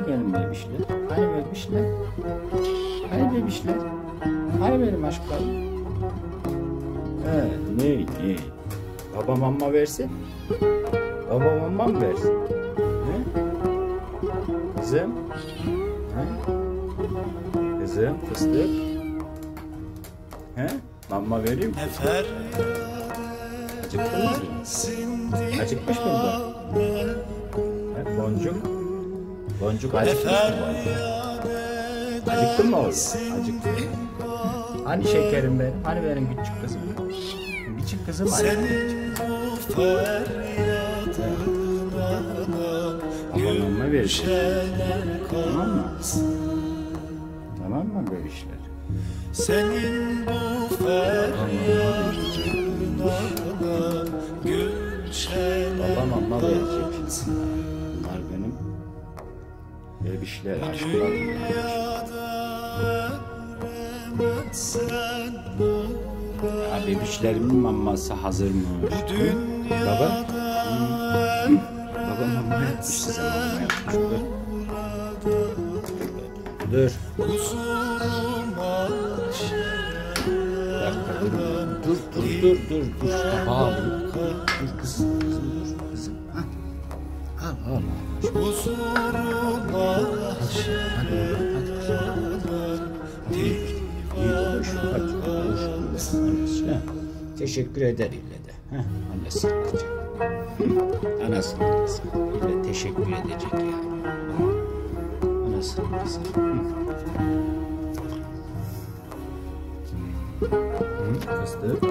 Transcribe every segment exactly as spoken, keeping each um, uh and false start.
Hani benim bebişler? Hani bebişler? Hani bebişler? Hani benim aşklarım? He, ne, ne? Baba mama versin? Baba mama mı versin? He? Kızım? He? Kızım, fıstık? He? Mama vereyim mi? Acıktınız mı? Acıkmış mı bu? He, boncuk? Boncuk acıkmış mı boncuk? Acıktın mı oğlum? Acıktın. Hani şekerim benim? Hani benim küçük kızım? Küçük kızım hani? Babamama verirsin. Tamam mı? Tamam mı böyle işler? Senin bu feryadına gülşen. Babamama verecek. Bunlar benim bebişler, aşklar. Ya bebişlerimin maması hazır mı? Hı? Baba? Hı? Baba mama yapmış size, mama yapmış. Dur. Dur. Dur, dur, dur, dur, dur. Tamam. Dur kızım, kızım, dur kızım. Ha? Al, al. Hadi, hadi kızım. İyi, iyi konuş. Hadi, konuş. Annesi, ha? Teşekkür eder ille de. Ha? Annesi diyecek. Anası diyecek. İlle teşekkür edecek yani. Anası diyecek. Hı, fıstık.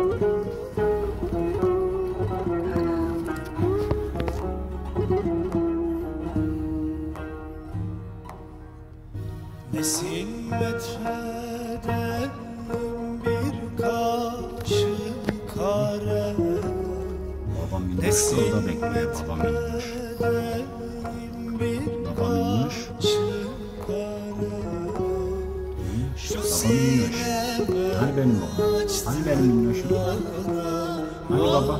Nesin metreden bir kaşık kare. Babam inmiş, orada bekliyor. Babam inmiş. Babam inmiş. Babam inmiş. Hani benim babam? Hani benim minnoşum? Hani baba?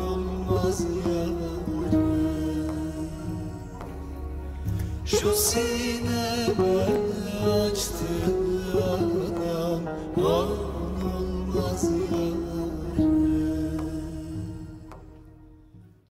Şu sineme açtı adam olmaz ya.